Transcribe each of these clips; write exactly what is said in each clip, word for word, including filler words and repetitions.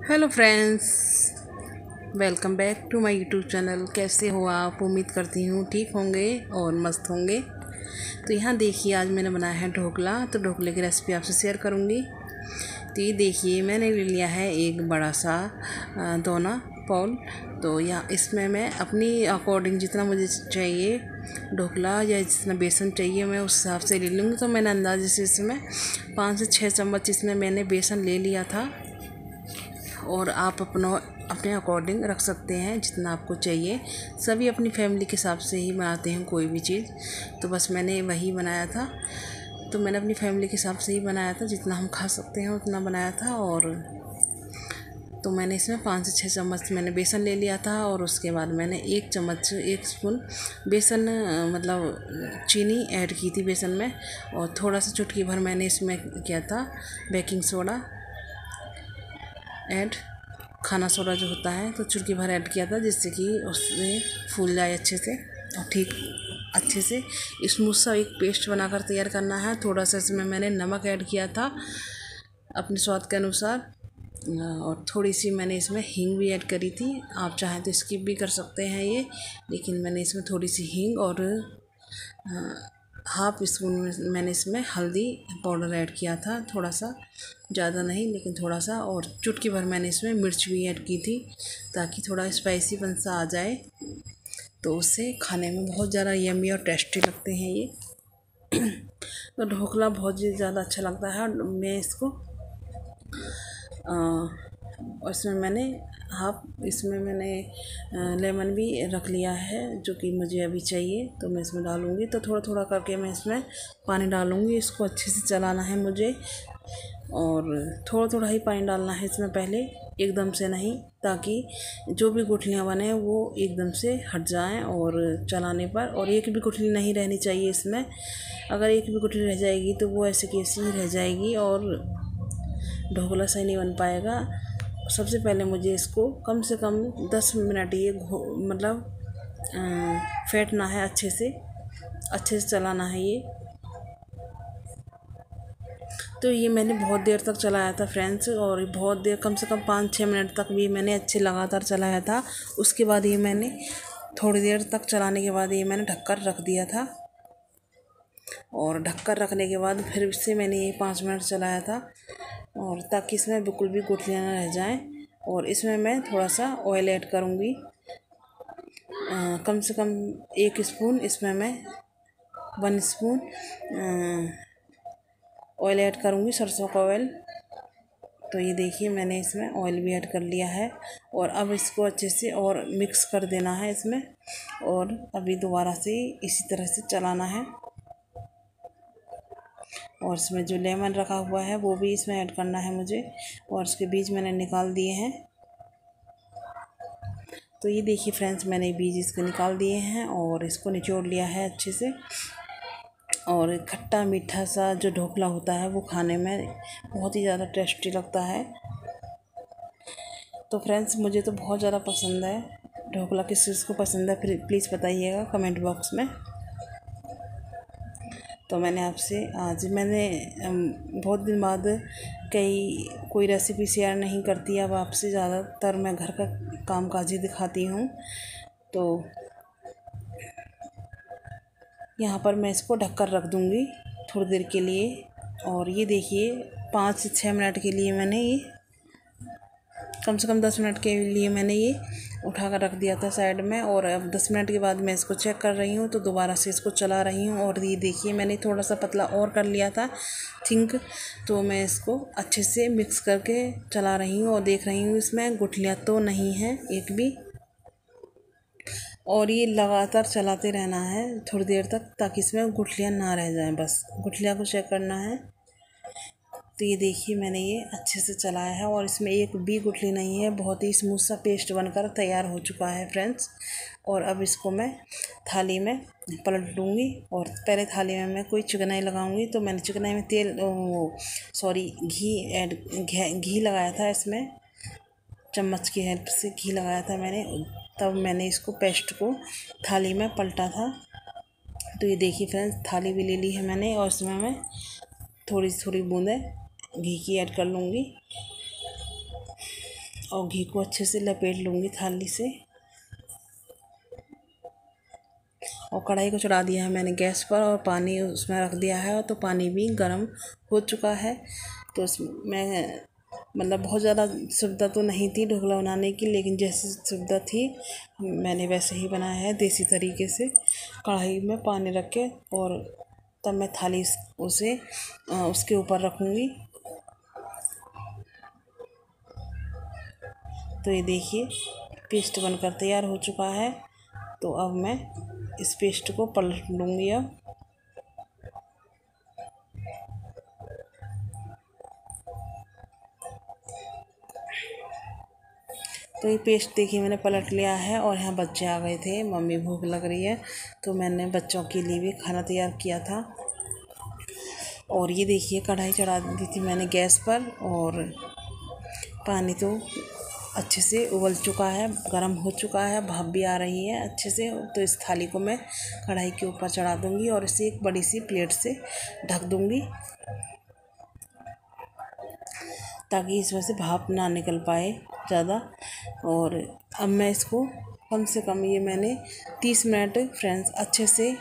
Hello friends, welcome back to my YouTube channel. कैसे हो आप? उम्मीद करती हूँ ठीक होंगे और मस्त होंगे। तो यहाँ देखिए, आज मैंने बनाया है ढोकला। तो ढोकले की रेसिपी आपसे शेयर करूँगी। तो ये देखिए, मैंने ले लिया है एक बड़ा सा दोना बाउल। तो यहाँ इसमें मैं अपनी अकॉर्डिंग जितना मुझे चाहिए ढोकला या जितना बेसन चाहिए मैं उस हिसाब से ले लूँगी। तो मैंने अंदाजे से इसमें पाँच से छः चम्मच इसमें मैंने बेसन ले लिया था। और आप अपना अपने अकॉर्डिंग रख सकते हैं जितना आपको चाहिए। सभी अपनी फैमिली के हिसाब से ही बनाते हैं कोई भी चीज़। तो बस मैंने वही बनाया था। तो मैंने अपनी फैमिली के हिसाब से ही बनाया था, जितना हम खा सकते हैं उतना बनाया था। और तो मैंने इसमें पाँच से छः चम्मच मैंने बेसन ले लिया था। और उसके बाद मैंने एक चम्मच एक स्पून बेसन मतलब चीनी ऐड की थी बेसन में। और थोड़ा सा चुटकी भर मैंने इसमें किया था बेकिंग सोडा ऐड, खाना सोडा जो होता है, तो चुटकी भर ऐड किया था, जिससे कि उससे फूल जाए अच्छे से और ठीक अच्छे से स्मूथ सा एक पेस्ट बनाकर तैयार करना है। थोड़ा सा इसमें मैंने नमक ऐड किया था अपने स्वाद के अनुसार। और थोड़ी सी मैंने इसमें हींग भी ऐड करी थी। आप चाहें तो स्किप भी कर सकते हैं ये, लेकिन मैंने इसमें थोड़ी सी हींग और हाफ स्पून में मैंने इसमें हल्दी पाउडर ऐड किया था। थोड़ा सा, ज़्यादा नहीं लेकिन थोड़ा सा। और चुटकी भर मैंने इसमें मिर्च भी ऐड की थी, ताकि थोड़ा स्पाइसी पन सा आ जाए। तो उससे खाने में बहुत ज़्यादा यम्मी और टेस्टी लगते हैं ये। तो ढोकला बहुत ही ज़्यादा अच्छा लगता है। मैं इसको और इसमें मैंने हाफ इसमें मैंने लेमन भी रख लिया है, जो कि मुझे अभी चाहिए। तो मैं इसमें डालूँगी। तो थोड़ा थोड़ा करके मैं इसमें पानी डालूँगी। इसको अच्छे से चलाना है मुझे, और थोड़ा थोड़ा ही पानी डालना है इसमें पहले, एकदम से नहीं, ताकि जो भी गुठलियाँ बने वो एकदम से हट जाएं और चलाने पर। और एक भी गुठली नहीं रहनी चाहिए इसमें। अगर एक भी गुठली रह जाएगी तो वो ऐसे कैसी ही रह जाएगी और ढोकला सही नहीं बन पाएगा। सबसे पहले मुझे इसको कम से कम दस मिनट ये मतलब फेंटना है, अच्छे से अच्छे से चलाना है ये। तो ये मैंने बहुत देर तक चलाया था फ्रेंड्स, और बहुत देर, कम से कम पाँच छः मिनट तक भी मैंने अच्छे लगातार चलाया था। उसके बाद ये मैंने थोड़ी देर तक चलाने के बाद ये मैंने ढककर रख दिया था। और ढककर रखने के बाद फिर से मैंने ये पाँच मिनट चलाया था, और ताकि इसमें बिल्कुल भी गुठलियाँ ना रह जाएं। और इसमें मैं थोड़ा सा ऑयल ऐड करूँगी, कम से कम एक स्पून। इसमें मैं वन स्पून ऑयल ऐड करूँगी, सरसों का ऑयल। तो ये देखिए, मैंने इसमें ऑयल भी ऐड कर लिया है। और अब इसको अच्छे से और मिक्स कर देना है इसमें, और अभी दोबारा से इसी तरह से चलाना है। और इसमें जो लेमन रखा हुआ है वो भी इसमें ऐड करना है मुझे, और उसके बीज मैंने निकाल दिए हैं। तो ये देखिए फ्रेंड्स, मैंने बीज इसके निकाल दिए हैं और इसको निचोड़ लिया है अच्छे से। और खट्टा मीठा सा जो ढोकला होता है वो खाने में बहुत ही ज़्यादा टेस्टी लगता है। तो फ्रेंड्स, मुझे तो बहुत ज़्यादा पसंद है ढोकला। किस किस को पसंद है फिर प्लीज़ बताइएगा कमेंट बॉक्स में। तो मैंने आपसे आज मैंने बहुत दिन बाद कई कोई रेसिपी शेयर नहीं करती, अब आपसे ज़्यादातर मैं घर का काम काज ही दिखाती हूँ। तो यहाँ पर मैं इसको ढककर रख दूँगी थोड़ी देर के लिए। और ये देखिए, पाँच से छः मिनट के लिए मैंने ये कम से कम दस मिनट के लिए मैंने ये उठा कर रख दिया था साइड में। और अब दस मिनट के बाद मैं इसको चेक कर रही हूँ, तो दोबारा से इसको चला रही हूँ। और ये देखिए, मैंने थोड़ा सा पतला और कर लिया था थिंक। तो मैं इसको अच्छे से मिक्स करके चला रही हूँ और देख रही हूँ इसमें गुठलियाँ तो नहीं हैं एक भी। और ये लगातार चलाते रहना है थोड़ी देर तक, ताकि इसमें गुठलियाँ ना रह जाएं। बस गुठलियाँ को चेक करना है। तो ये देखिए, मैंने ये अच्छे से चलाया है और इसमें एक भी गुठली नहीं है। बहुत ही स्मूथ सा पेस्ट बनकर तैयार हो चुका है फ्रेंड्स। और अब इसको मैं थाली में पलट लूँगी। और पहले थाली में मैं कोई चिकनाई लगाऊंगी। तो मैंने चिकनाई में तेल वो सॉरी घी ऐड घी लगाया था इसमें, चम्मच की हेल्प से घी लगाया था मैंने। तब मैंने इसको पेस्ट को थाली में पलटा था। तो ये देखिए फ्रेंड्स, थाली भी ले ली है मैंने, और इसमें मैं थोड़ी थोड़ी बूंदें घी की ऐड कर लूँगी। और घी को अच्छे से लपेट लूँगी थाली से। और कढ़ाई को चढ़ा दिया है मैंने गैस पर और पानी उसमें रख दिया है, तो पानी भी गर्म हो चुका है। तो उसमें मतलब बहुत ज़्यादा सुविधा तो नहीं थी ढोकला बनाने की, लेकिन जैसी सुविधा थी मैंने वैसे ही बनाया है देसी तरीके से। कढ़ाई में पानी रख के और तब मैं थाली उसे उसके ऊपर रखूँगी। तो ये देखिए पेस्ट बनकर तैयार हो चुका है। तो अब मैं इस पेस्ट को पलट लूँगी। अब तो ये पेस्ट देखिए मैंने पलट लिया है। और यहाँ बच्चे आ गए थे, मम्मी भूख लग रही है, तो मैंने बच्चों के लिए भी खाना तैयार किया था। और ये देखिए कढ़ाई चढ़ा दी थी मैंने गैस पर और पानी तो अच्छे से उबल चुका है, गर्म हो चुका है, भाप भी आ रही है अच्छे से। तो इस थाली को मैं कढ़ाई के ऊपर चढ़ा दूँगी और इसे एक बड़ी सी प्लेट से ढक दूँगी, ताकि इसमें से भाप ना निकल पाए ज़्यादा। और अब मैं इसको कम से कम ये मैंने तीस मिनट फ्रेंड्स अच्छे से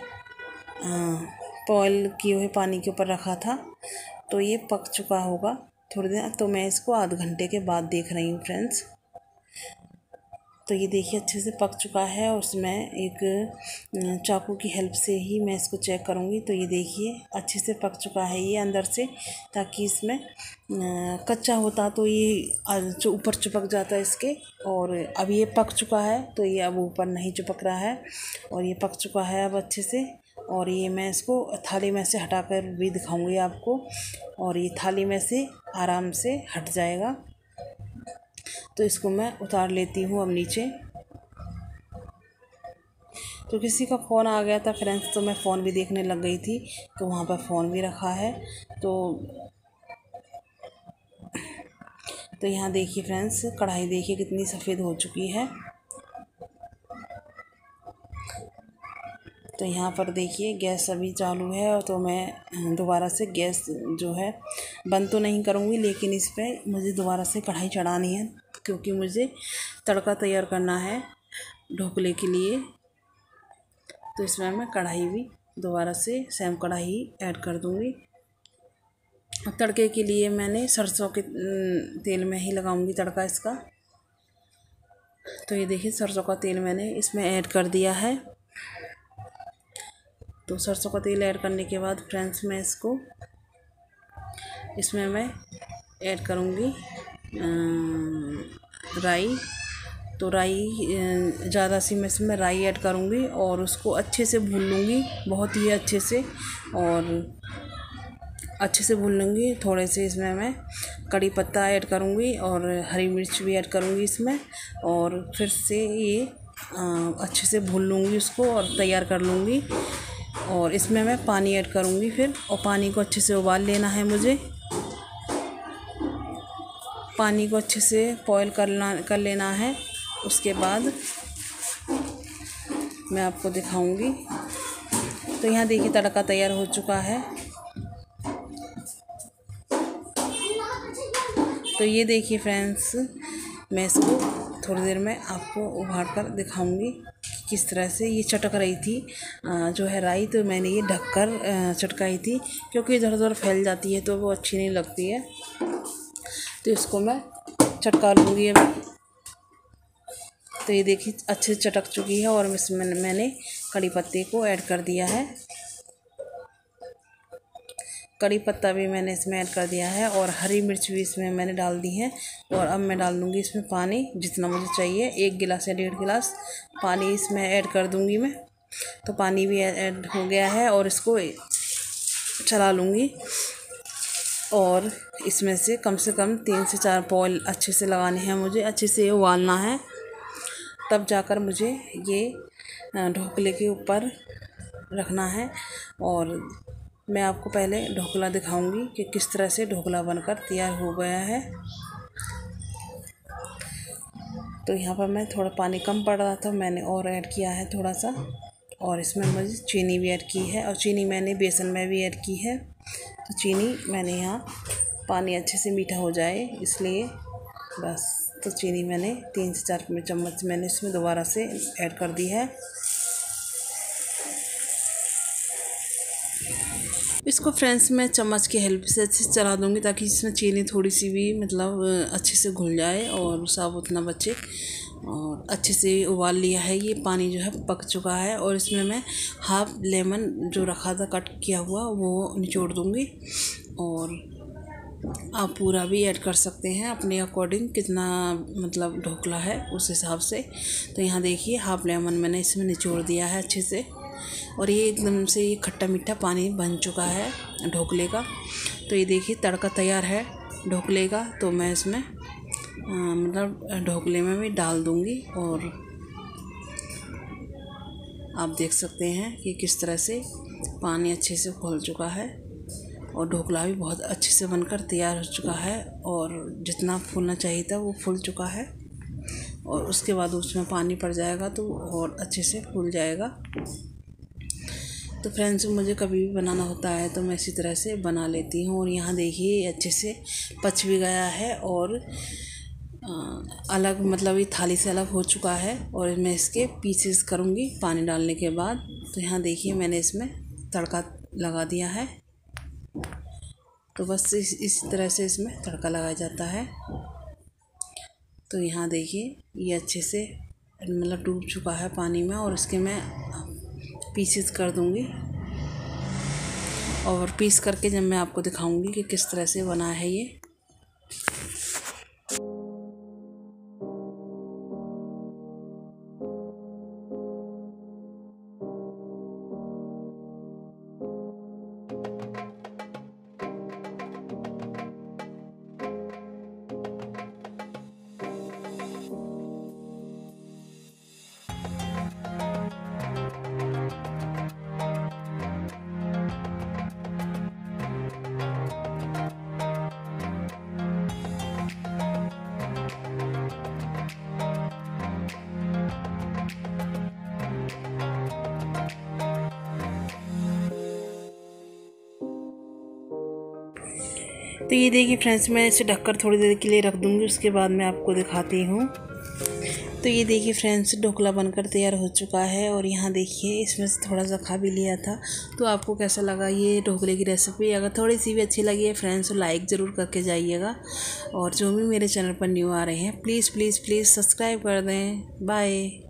बॉयल किए हुए पानी के ऊपर रखा था। तो ये पक चुका होगा थोड़ी देर। तो मैं इसको आध घंटे के बाद देख रही हूँ फ्रेंड्स। तो ये देखिए अच्छे से पक चुका है और उसमें एक चाकू की हेल्प से ही मैं इसको चेक करूँगी। तो ये देखिए अच्छे से पक चुका है ये अंदर से, ताकि इसमें कच्चा होता तो ये जो ऊपर चिपक जाता है इसके। और अब ये पक चुका है, तो ये अब ऊपर नहीं चिपक रहा है और ये पक चुका है अब अच्छे से। और ये मैं इसको थाली में से हटाकर भी दिखाऊंगी आपको, और ये थाली में से आराम से हट जाएगा। तो इसको मैं उतार लेती हूँ अब नीचे। तो किसी का फ़ोन आ गया था फ्रेंड्स, तो मैं फ़ोन भी देखने लग गई थी, तो वहाँ पर फ़ोन भी रखा है। तो तो यहाँ देखिए फ्रेंड्स कढ़ाई देखिए कितनी सफ़ेद हो चुकी है। तो यहाँ पर देखिए गैस अभी चालू है, और तो मैं दोबारा से गैस जो है बंद तो नहीं करूँगी, लेकिन इस पर मुझे दोबारा से कढ़ाई चढ़ानी है, क्योंकि मुझे तड़का तैयार करना है ढोकले के लिए। तो इसमें मैं कढ़ाई भी दोबारा से सेम कढ़ाई ऐड कर दूँगी। तड़के के लिए मैंने सरसों के तेल में ही लगाऊंगी तड़का इसका। तो ये देखिए सरसों का तेल मैंने इसमें ऐड कर दिया है। तो सरसों का तेल ऐड करने के बाद फ्रेंड्स मैं इसको इसमें मैं ऐड करूँगी राई। तो राई ज़्यादा सी मैं इसमें राई ऐड करूँगी और उसको अच्छे से भून लूँगी, बहुत ही अच्छे से। और अच्छे से भून लूँगी। थोड़े से इसमें मैं कड़ी पत्ता ऐड करूँगी और हरी मिर्च भी ऐड करूँगी इसमें, और फिर से ये अच्छे से भून लूँगी उसको और तैयार कर लूँगी। और इसमें मैं पानी ऐड करूँगी फिर, और पानी को अच्छे से उबाल लेना है मुझे। पानी को अच्छे से बॉयल करना कर लेना है। उसके बाद मैं आपको दिखाऊँगी। तो यहाँ देखिए तड़का तैयार हो चुका है। तो ये देखिए फ्रेंड्स मैं इसको थोड़ी देर में आपको उभार कर दिखाऊंगी कि किस तरह से ये चटक रही थी जो है राई। तो मैंने ये ढककर चटकाई थी, क्योंकि इधर उधर फैल जाती है तो वो अच्छी नहीं लगती है। तो इसको मैं चटका लूँगी अभी। तो ये देखिए अच्छे से चटक चुकी है और इसमें मैंने कड़ी पत्ते को ऐड कर दिया है। कड़ी पत्ता भी मैंने इसमें ऐड कर दिया है और हरी मिर्च भी इसमें मैंने डाल दी है। और अब मैं डाल दूँगी इसमें पानी जितना मुझे चाहिए, एक गिलास या डेढ़ गिलास पानी इसमें ऐड कर दूँगी मैं। तो पानी भी ऐड हो गया है और इसको चला लूँगी। और इसमें से कम से कम तीन से चार बॉयल अच्छे से लगाने हैं मुझे, अच्छे से उबालना है, तब जाकर मुझे ये ढोकले के ऊपर रखना है। और मैं आपको पहले ढोकला दिखाऊंगी कि किस तरह से ढोकला बनकर तैयार हो गया है। तो यहाँ पर मैं थोड़ा पानी कम पड़ रहा था, मैंने और ऐड किया है थोड़ा सा। और इसमें मुझे चीनी भी ऐड की है, और चीनी मैंने बेसन में भी ऐड की है। तो चीनी मैंने यहाँ पानी अच्छे से मीठा हो जाए इसलिए बस। तो चीनी मैंने तीन से चार चम्मच मैंने इसमें दोबारा से ऐड कर दी है। इसको फ्रेंड्स मैं चम्मच की हेल्प से अच्छे से चला दूँगी ताकि इसमें चीनी थोड़ी सी भी मतलब अच्छे से घुल जाए और साबुत ना बचे। और अच्छे से उबाल लिया है, ये पानी जो है पक चुका है। और इसमें मैं हाफ लेमन जो रखा था कट किया हुआ वो निचोड़ दूँगी। और आप पूरा भी ऐड कर सकते हैं अपने अकॉर्डिंग, कितना मतलब ढोकला है उस हिसाब से। तो यहाँ देखिए हाफ लेमन मैंने इसमें निचोड़ दिया है अच्छे से। और ये एकदम से ये खट्टा मीठा पानी बन चुका है ढोकले का। तो ये देखिए तड़का तैयार है ढोकले का। तो मैं इसमें मतलब ढोकले में भी डाल दूँगी। और आप देख सकते हैं कि किस तरह से पानी अच्छे से खोल चुका है और ढोकला भी बहुत अच्छे से बनकर तैयार हो चुका है। और जितना फूलना चाहिए था वो फूल चुका है। और उसके बाद उसमें पानी पड़ जाएगा तो और अच्छे से फूल जाएगा। तो फ्रेंड्स मुझे कभी भी बनाना होता है तो मैं इसी तरह से बना लेती हूँ। और यहाँ देखिए अच्छे से पच भी गया है और अलग मतलब ये थाली से अलग हो चुका है। और मैं इसके पीसेस करूँगी पानी डालने के बाद। तो यहाँ देखिए मैंने इसमें तड़का लगा दिया है। तो बस इस इस तरह से इसमें तड़का लगाया जाता है। तो यहाँ देखिए ये अच्छे से मतलब डूब चुका है पानी में। और इसके मैं पीसेस कर दूँगी और पीस करके जब मैं आपको दिखाऊंगी कि किस तरह से बना है ये। तो ये देखिए फ्रेंड्स मैं इसे ढककर थोड़ी देर के लिए रख दूँगी, उसके बाद मैं आपको दिखाती हूँ। तो ये देखिए फ्रेंड्स ढोकला बनकर तैयार हो चुका है। और यहाँ देखिए इसमें से थोड़ा सा खा भी लिया था। तो आपको कैसा लगा ये ढोकले की रेसिपी? अगर थोड़ी सी भी अच्छी लगी है फ्रेंड्स तो लाइक ज़रूर करके जाइएगा। और जो भी मेरे चैनल पर न्यू आ रहे हैं प्लीज़ प्लीज़ प्लीज़ सब्सक्राइब कर दें। बाय।